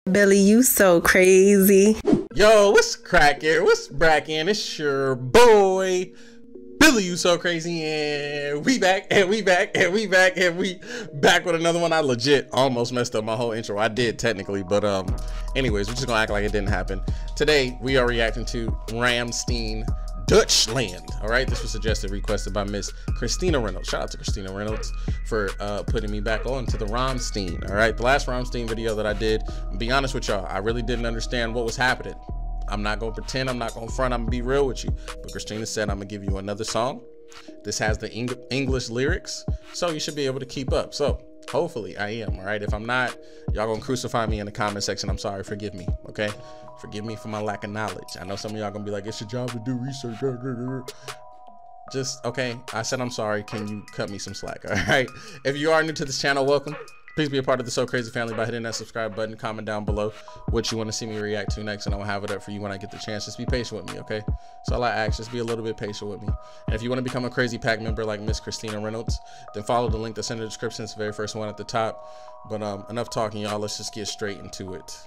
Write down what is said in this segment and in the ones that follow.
Billy, you so crazy. Yo, what's cracking? What's bracking? It's your boy, Billy, you so crazy, and we back, and we back, and we back, and we back with another one. I legit almost messed up my whole intro. I did technically, but anyways, we're just gonna act like it didn't happen. Today, we are reacting to Rammstein Deutschland. All right, this was suggested, requested by Miss Christina Reynolds. Shout out to Christina Reynolds for putting me back on to the Rammstein. All right, the last Rammstein video that I did, be honest with y'all, I really didn't understand what was happening. I'm not gonna pretend, I'm not gonna front, I'm gonna be real with you. But Christina said I'm gonna give you another song. This has the English lyrics, so you should be able to keep up. So hopefully I am. All right, if I'm not, y'all gonna crucify me in the comment section. I'm sorry, forgive me, okay? Forgive me for my lack of knowledge. I know some of y'all gonna be like, it's your job to do research. Just, okay, I said I'm sorry. Can you cut me some slack? All right, if you are new to this channel, welcome. Please be a part of the So Crazy family by hitting that subscribe button. Comment down below what you want to see me react to next, and I will have it up for you when I get the chance. Just be patient with me, okay? So all I ask, just be a little bit patient with me. And if you want to become a Crazy Pack member like Miss Christina Reynolds, then follow the link that's in the description. It's the very first one at the top. But enough talking, y'all. Let's just get straight into it.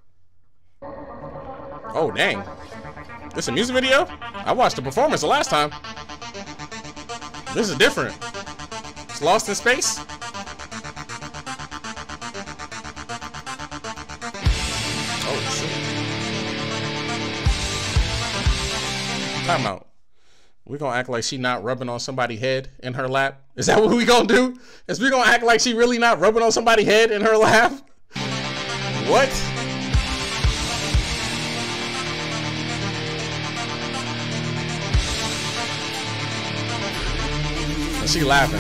Oh, dang. This a music video? I watched the performance the last time. This is different. It's Lost in Space. Oh, shit. Time out. We gonna act like she not rubbing on somebody's head in her lap? Is that what we gonna do? Is we gonna act like she really not rubbing on somebody's head in her lap? What? She laughing.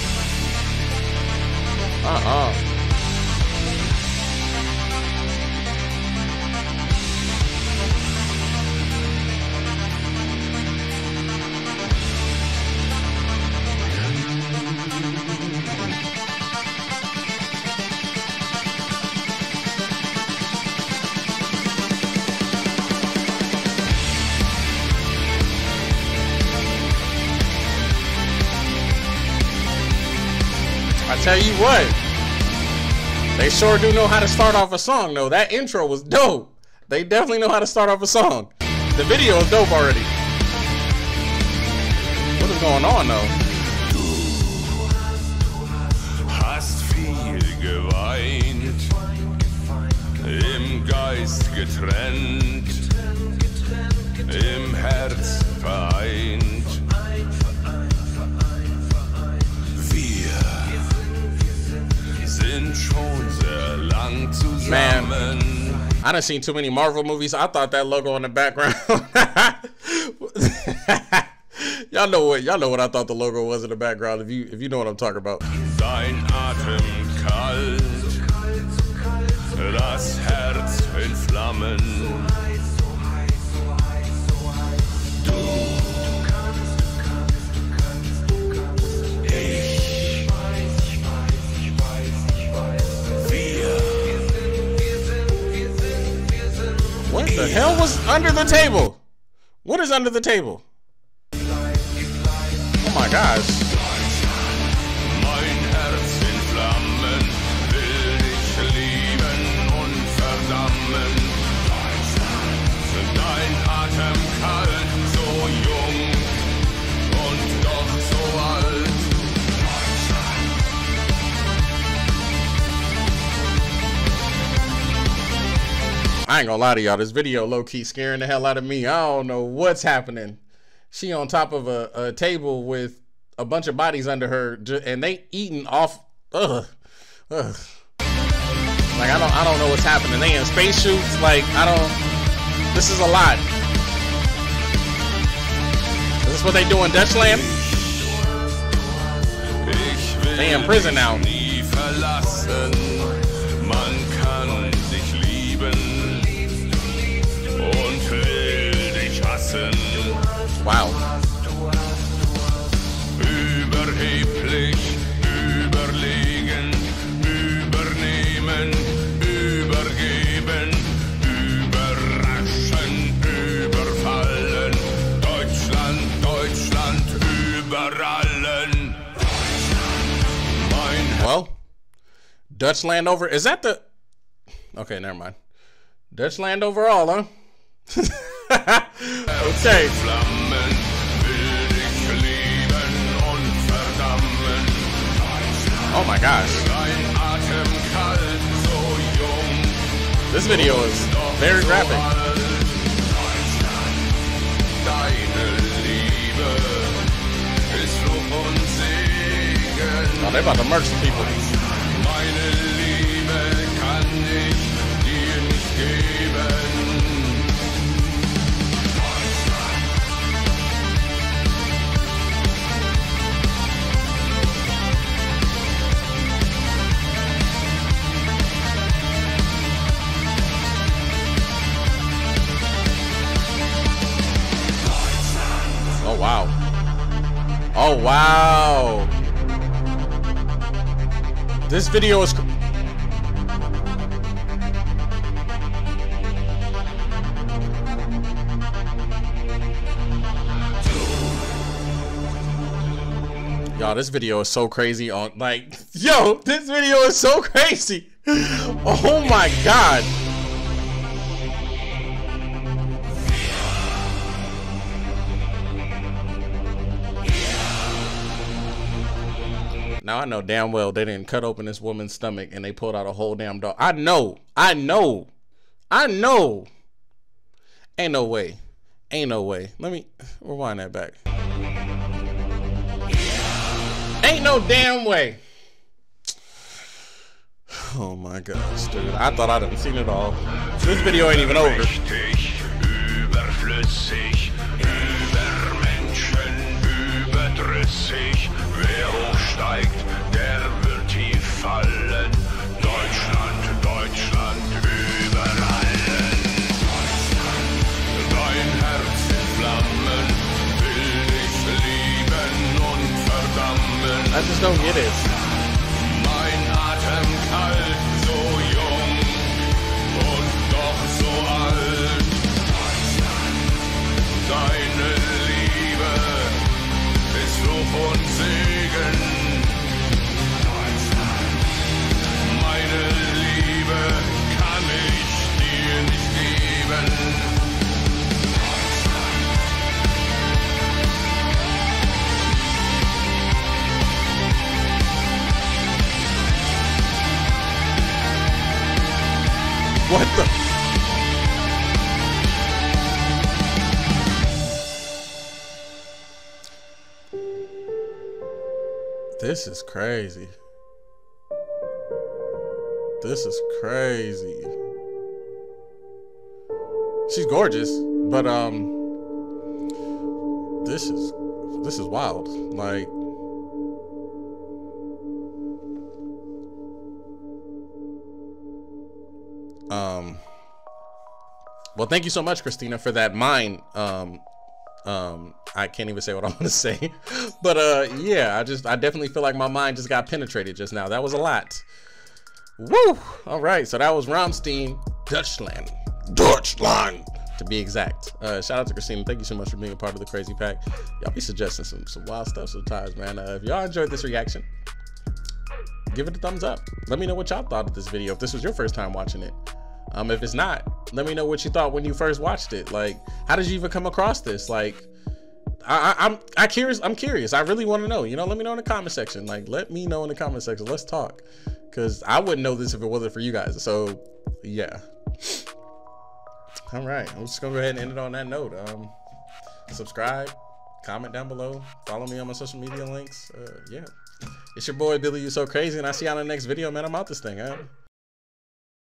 I tell you what, they sure do know how to start off a song though. That intro was dope. They definitely know how to start off a song. The video is dope already. What is going on though? Du hast viel geweint, im Geist getrennt, im Herz vereint. Man, I done seen too many Marvel movies. I thought that logo in the background. Y'all know what I thought the logo was in the background. If you know what I'm talking about. Dein Atem kalt, das Herz in Flammen. What the hell was under the table? What is under the table? Oh my gosh. Mein Herz in Flammen, will dich lieben und verdammen. Dein Atem kalt, so jung und doch so alt. I ain't gonna lie to y'all, this video low-key scaring the hell out of me. I don't know what's happening. She on top of a table with a bunch of bodies under her, and they eating off. Like I don't know what's happening. They in spacesuits. Like this is a lot. Is this what they do in Deutschland? They in prison now. Wow. Überheblich, überlegen, übernehmen, übergeben, überraschen, überfallen. Deutschland, Deutschland, über allen. Well, Deutschland over. Is that the... Okay, never mind. Dutchland overall, huh? Okay. Oh my gosh. This video is very graphic. Oh, they about to murder some people. Oh wow. Oh wow. This video is y'all, this video is so crazy on like, yo, this video is so crazy. Oh my god. Now I know damn well they didn't cut open this woman's stomach and they pulled out a whole damn dog. I know. Ain't no way. Ain't no way. Let me rewind that back. Ain't no damn way. Oh my gosh, dude. I thought I done seen it all. This video ain't even over. Wer hochsteigt, der wird tief fallen. Deutschland, Deutschland über allen. Dein Herz in Flammen will dich lieben und verdammen. I just don't get it. Mein Atem kalt, so jung und doch so alt. Deine Liebe ist Fluch und Segen. Meine Liebe kann ich dir nicht geben. What the? This is crazy. This is crazy. She's gorgeous, but this is wild. Like, well, thank you so much, Christina, for that mind. I can't even say what I want to say, but yeah, I definitely feel like my mind just got penetrated just now. That was a lot. Woo! All right, so that was Rammstein, Dutchland to be exact. Shout out to Christina. Thank you so much for being a part of the Crazy Pack. Y'all be suggesting some wild stuff sometimes, man. If y'all enjoyed this reaction, give it a thumbs up. Let me know what y'all thought of this video. If this was your first time watching it. If it's not, let me know what you thought when you first watched it. Like, how did you even come across this? Like, I'm curious. I really want to know. You know, let me know in the comment section. Like, let me know in the comment section. Let's talk. Because I wouldn't know this if it wasn't for you guys. So, yeah. All right. I'm just going to go ahead and end it on that note. Subscribe, comment down below, follow me on my social media links. Yeah. It's your boy, Billy You So Crazy, and I'll see you on the next video, man. I'm out this thing, huh?